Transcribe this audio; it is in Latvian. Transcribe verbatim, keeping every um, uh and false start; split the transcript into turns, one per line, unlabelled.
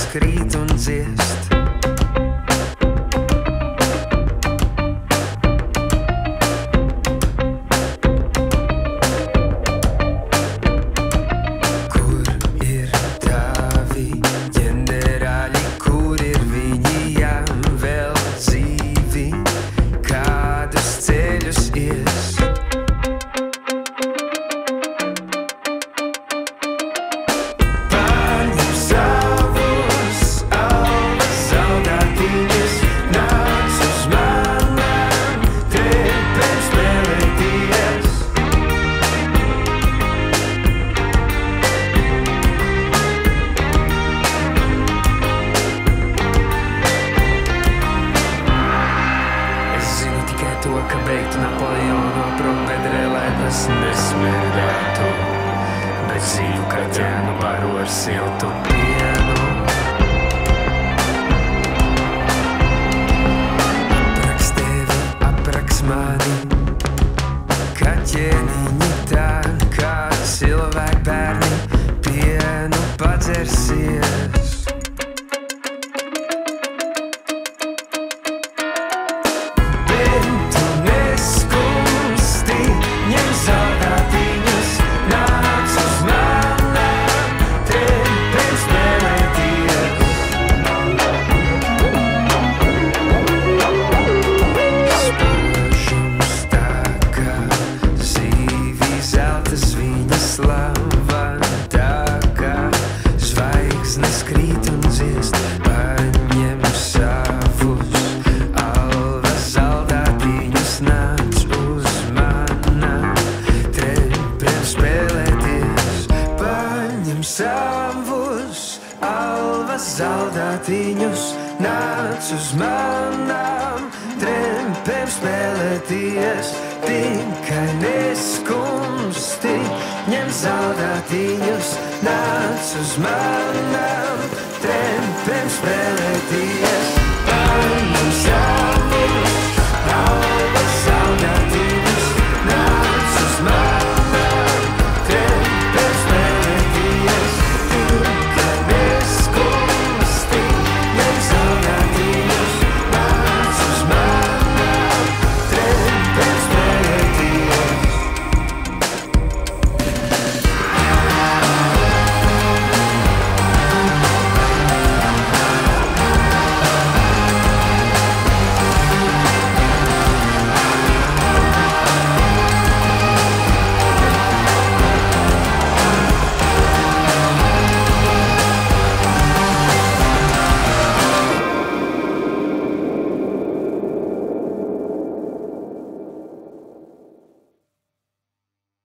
krīt un dziest. Kur ir tavi ģenerāļi, kur ir viņi jām vēl dzīvi, kādus ceļus ies? To, ka beigtu Napoleonu propedrē, lai tas nesmirdētu, bet dzīvu kaķēnu baro ar siltu pienu. Apraks tevi, apraks mani, kaķēniņi tā kā cilvēki bērni pienu padzersies. Savus alvas zaldātiņus nāc uz manām trempēm spēlēties, tikai neskumsti, ņem zaldātiņus, nāc uz manām trempēm spēlēties.